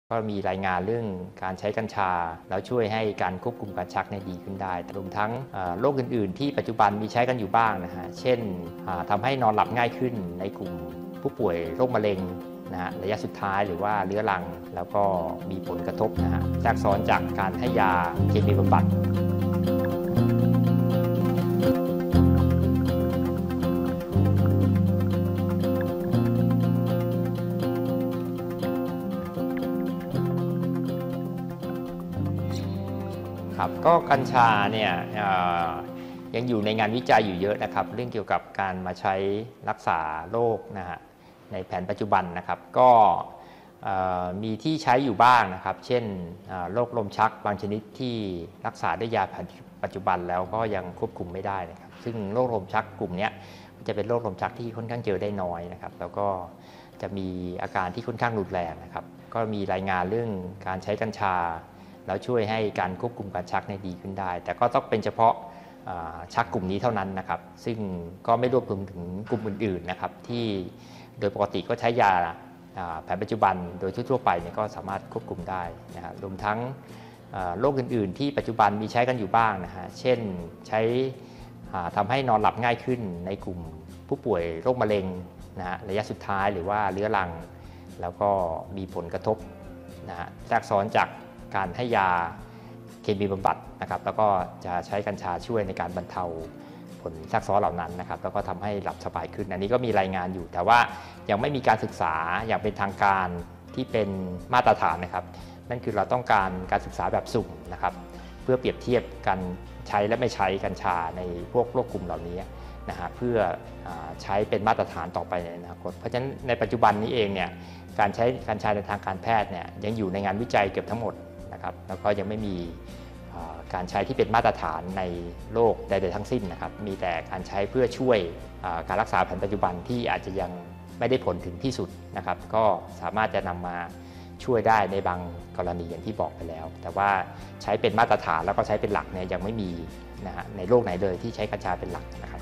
ก็มีรายงานเรื่องการใช้กัญชาแล้วช่วยให้การควบคุมการชักดีขึ้นได้รวมทั้งโรคอื่นๆที่ปัจจุบันมีใช้กันอยู่บ้างนะฮะเช่นทำให้นอนหลับง่ายขึ้นในกลุ่มผู้ป่วยโรคมะเร็งนะฮะระยะสุดท้ายหรือว่าเรื้อรังแล้วก็มีผลกระทบนะฮะแทรกซ้อนจากการให้ยาเคมีบำบัดครับก็กัญชาเนี่ยยังอยู่ในงานวิจัยอยู่เยอะนะครับเรื่องเกี่ยวกับการมาใช้รักษาโรคนะฮะในแผนปัจจุบันนะครับก็มีที่ใช้อยู่บ้างนะครับเช่นโรคลมชักบางชนิดที่รักษาด้วยยาปัจจุบันแล้วก็ยังควบคุมไม่ได้นะครับซึ่งโรคลมชักกลุ่มนี้จะเป็นโรคลมชักที่ค่อนข้างเจอได้น้อยนะครับแล้วก็จะมีอาการที่ค่อนข้างรุนแรงนะครับก็มีรายงานเรื่องการใช้กัญชาแล้วช่วยให้การควบคุมการชักดีขึ้นได้แต่ก็ต้องเป็นเฉพาะชักกลุ่มนี้เท่านั้นนะครับซึ่งก็ไม่รวมถึงกลุ่มอื่นๆนะครับที่โดยปกติก็ใช้ยาแผนปัจจุบันโดยทั่วไปก็สามารถควบคุมได้นะฮะรวมทั้งโรคอื่นๆที่ปัจจุบันมีใช้กันอยู่บ้างนะฮะเช่นใช้ทำให้นอนหลับง่ายขึ้นในกลุ่มผู้ป่วยโรคมะเร็งนะฮะระยะสุดท้ายหรือว่าเรื้อรังแล้วก็มีผลกระทบนะฮะแทรกซ้อนจากการให้ยาเคมีบำบัดนะครับแล้วก็จะใช้กัญชาช่วยในการบรรเทาผลแทรกซ้อนเหล่านั้นนะครับแล้วก็ทำให้หลับสบายขึ้นอันนี้ก็มีรายงานอยู่แต่ว่ายังไม่มีการศึกษาอย่างเป็นทางการที่เป็นมาตรฐานนะครับนั่นคือเราต้องการศึกษาแบบสุ่มนะครับเพื่อเปรียบเทียบการใช้และไม่ใช้กัญชาในพวกโรคกลุ่มเหล่านี้นะฮะเพื่อใช้เป็นมาตรฐานต่อไปในอนาคตเพราะฉะนั้นในปัจจุบันนี้เองเนี่ยการใช้กัญชาในทางการแพทย์เนี่ยยังอยู่ในงานวิจัยเกือบทั้งหมดนะครับแล้วก็ยังไม่มีการใช้ที่เป็นมาตรฐานในโลกใดๆทั้งสิ้นนะครับมีแต่การใช้เพื่อช่วยการรักษาแผนปัจจุบันที่อาจจะยังไม่ได้ผลถึงที่สุดนะครับก็สามารถจะนำมาช่วยได้ในบางกรณีอย่างที่บอกไปแล้วแต่ว่าใช้เป็นมาตรฐานแล้วก็ใช้เป็นหลักเนี่ยยังไม่มีนะฮะในโลกไหนเลยที่ใช้กัญชาเป็นหลักนะครับ